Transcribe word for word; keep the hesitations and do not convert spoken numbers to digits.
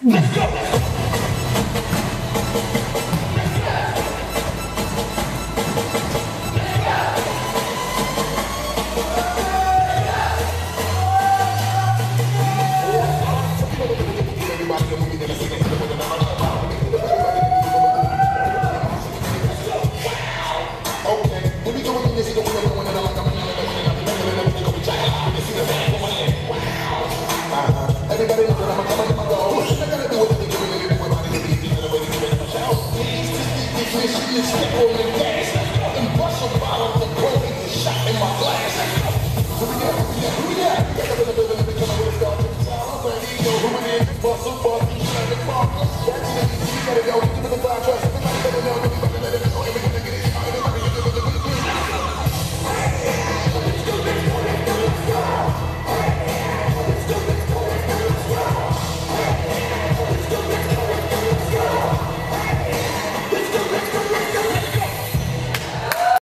Let's go! Everybody knows that I'm a coming to my goal. I gotta do what they do when they do my body to be deep in the way to get it out. This shit is stick on the gas. And bust a bottle of coke and shot in my glass. Who we got? Who we got? Who we got? We got the building to become a real star. I'm ready to know who it is. Bust a